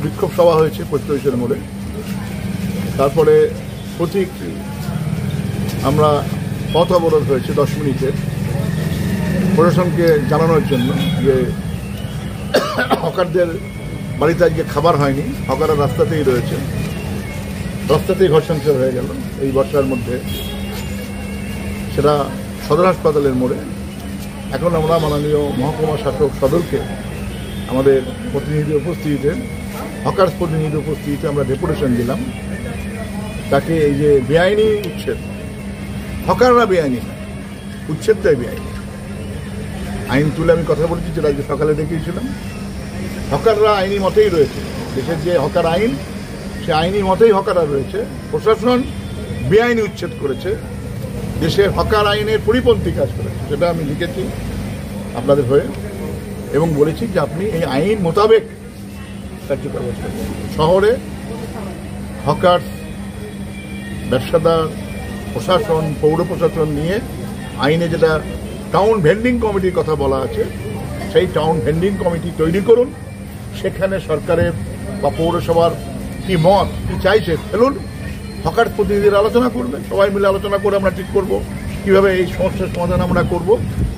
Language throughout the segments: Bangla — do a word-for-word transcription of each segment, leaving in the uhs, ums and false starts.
বিক্ষোভ সভা হয়েছে প্রত্যেকের মোড়ে। তারপরে প্রতীক আমরা পথ অবরোধ হয়েছে দশ মিনিটের প্রশাসনকে জানানোর জন্য যে হকারদের বাড়িতে আজকে খাবার হয়নি, হকাররা রাস্তাতেই রয়েছে, রাস্তাতেই ঘর সংসার হয়ে গেল এই বর্ষার মধ্যে। সেটা সদর হাসপাতালের মোড়ে। এখন আমরা মাননীয় মহকুমা শাসক সদরকে আমাদের প্রতিনিধি উপস্থিতিতে, হকার্স প্রতিনিধি উপস্থিতিতে আমরা ডেপুটেশন দিলাম। তাকে এই যে বেআইনি উচ্ছেদ, হকাররা বেআইনি না, উচ্ছেদটাই বেআইনি। আইন তুলে আমি কথা বলেছি, যেটা আজকে সকালে দেখিয়েছিলাম। হকাররা আইনি মতেই রয়েছে, দেশের যে হকার আইন সে আইনি মতেই হকাররা রয়েছে। প্রশাসন বেআইনি উচ্ছেদ করেছে, দেশের হকার আইনের পরিপন্থী কাজ করেছে, সেটা আমি লিখেছি আপনাদের হয়ে এবং বলেছি যে আপনি এই আইন মোতাবেক কার্যকর ব্যবস্থা করুন। শহরে হকার, ব্যবসাদার, প্রশাসন, পৌর প্রশাসন নিয়ে আইনে যেটা টাউন ভেন্ডিং কমিটির কথা বলা আছে, সেই টাউন ভেন্ডিং কমিটি তৈরি করুন। সেখানে সরকারের বা পৌরসভার কি মত, কি চাইছে ফেলুন। হকার প্রতিনিধিরা আলোচনা করবে, সবাই মিলে আলোচনা করে আমরা ঠিক করব কীভাবে এই সমস্যার সমাধান আমরা করব।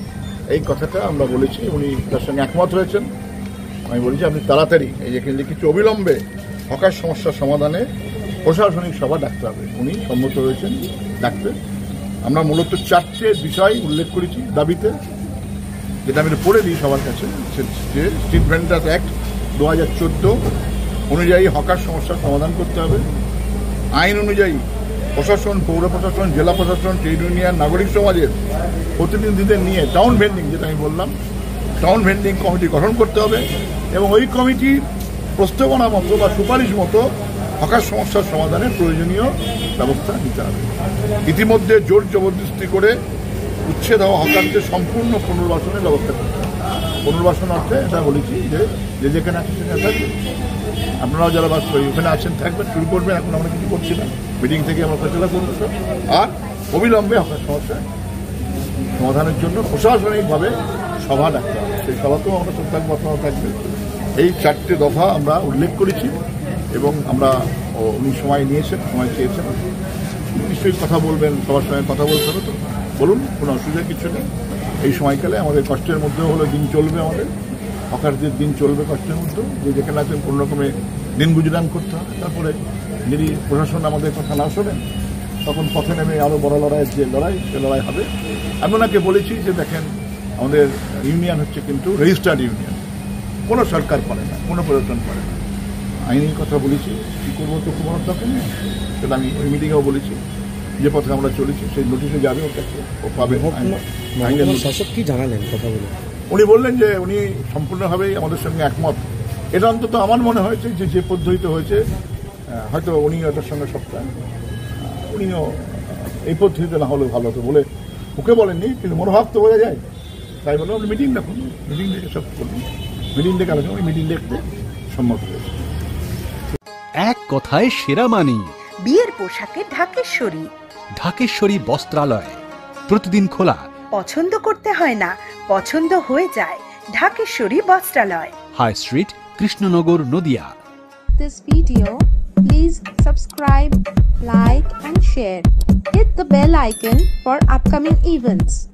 এই কথাটা আমরা বলেছি, উনি তার সঙ্গে একমত হয়েছেন। আমি বলেছি আপনি তাড়াতাড়ি এই যে কিছু অবিলম্বে হকার সমস্যার সমাধানে প্রশাসনিক সভা ডাকতে হবে। উনি সম্মত হয়েছেন ডাকতে। আমরা মূলত চারটে বিষয় উল্লেখ করেছি দাবিতে, যেটা আমি পড়ে দিই সবার কাছে। যে স্ট্রিট ভেন্ডার্স অ্যাক্ট দু হাজার চোদ্দো অনুযায়ী হকার সমস্যার সমাধান করতে হবে। আইন অনুযায়ী প্রশাসন, পৌর প্রশাসন, জেলা প্রশাসন, ট্রেড ইউনিয়ন, নাগরিক সমাজের প্রতিনিধিদের নিয়ে টাউন ভেন্ডিং, যেটা আমি বললাম, টাউন ভেন্ডিং কমিটি গঠন করতে হবে এবং ওই কমিটির প্রস্তাবনা মতো বা সুপারিশ মতো হকার সমস্যার সমাধানের প্রয়োজনীয় ব্যবস্থা নিতে হবে। ইতিমধ্যে জোর জবরদস্তি করে উচ্ছেদ হওয়া হকারদের সম্পূর্ণ পুনর্বাসনের ব্যবস্থা করতে হবে। পুনর্বাসন অর্থে এটা বলেছি যে যে যেখানে আছে সেখানে থাকবে, আপনারাও যারা বাস করি ওখানে আছেন থাকবেন, শুরু করবেন। এখন আমরা কিছু করছি না, মিটিং থেকে আমরা ফেসলা করবো সব। আর অবিলম্বে হকার সমস্যা সমাধানের জন্য প্রশাসনিকভাবে সভা ডাকতে হবে। সেই সভাতেও আমরা সব থাকবো, আপনারাও থাকবে। এই চারটে দফা আমরা উল্লেখ করেছি এবং আমরা উনি সময় নিয়েছেন, সময় চেয়েছেন। নিশ্চয়ই কথা বলবেন, সবার সঙ্গে কথা বলতে হবে, তো বলুন, কোনো অসুবিধা কিছু নেই। এই সময়কালে আমাদের কষ্টের মধ্যেও হলো দিন চলবে, আমাদের হকারদের দিন চলবে কষ্টের মধ্যেও, যে যেখানে আছেন কোনো রকমে দিন গুজরান করতে হবে। তারপরে যদি প্রশাসন আমাদের কথা না শোনেন, তখন পথে নেমে আরও বড় লড়াইয়ের যে লড়াই, সে লড়াই হবে। আমি ওনাকে বলেছি যে দেখেন, আমাদের ইউনিয়ন হচ্ছে কিন্তু রেজিস্টার্ড ইউনিয়ন, কোনো সরকার করে না, কোনো প্রশাসন করে না। আইনের কথা বলেছি, কী করবো তো কোনো দরকার নেই, সেটা আমি ওই মিটিংয়েও বলেছি। যে পথে আমরা চলেছি সেই নোটিশে যাবে, ওর কাছে ও পাবে। শাসক কি জানালেন কথা বলে? উনি বললেন যে উনি সম্পূর্ণভাবেই আমাদের সঙ্গে একমত। এটা অন্তত আমার মনে হয়েছে যে যে পদ্ধতিতে হয়েছে, হয়তো উনি ওটার সঙ্গে সবটা উনিও এই পদ্ধতিতে না হলেও ভালো হতো বলে ওকে বলেননি, কিন্তু মনোভাব তো বোঝা যায়। তাই বলে উনি মিটিং দেখুন, মিটিং দেখে সব করুন, মিটিং দেখে আলোচনা, উনি মিটিং দেখতে সম্মত হয়েছে। এক কথায় সেরা মানি বিয়ের পোশাকে ঢাকেশ্বরী। ঢাকেশ্বরী বস্ত্রালয় প্রতিদিন খোলা। পছন্দ করতে হয় না, পছন্দ হয়ে যায় Dhakeshwari Bastralaya, high street, Krishnanagar, Nadia. This video, please subscribe, like and share. Hit the bell icon for upcoming events.